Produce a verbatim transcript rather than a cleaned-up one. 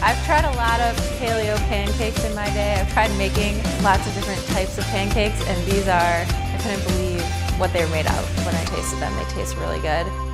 I've tried a lot of paleo pancakes in my day. I've tried making lots of different types of pancakes, and these are, I couldn't believe what they were made of when I tasted them. They taste really good.